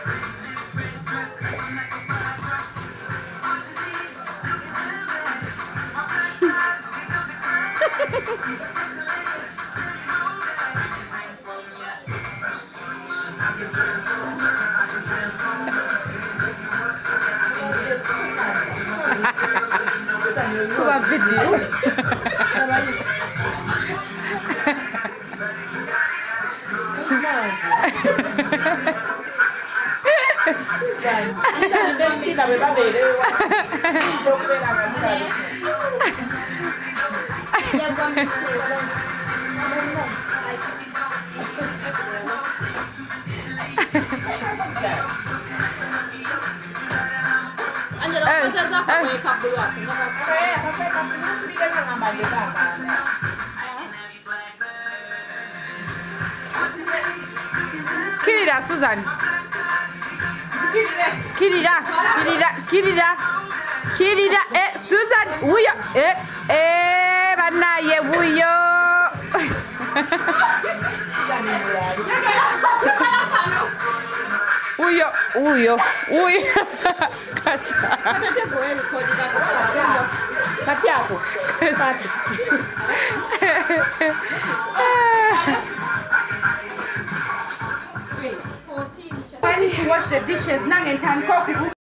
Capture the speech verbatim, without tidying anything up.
Uma video. Kirida, Susan. Kirida, Kirida, Kirida, Kirida, eh, Susan, uyo, eh, eh, bana ye uyo. Uyo, uyo, uyo. Kacha. Katiako. I need to wash the dishes. Nang and tan coffee.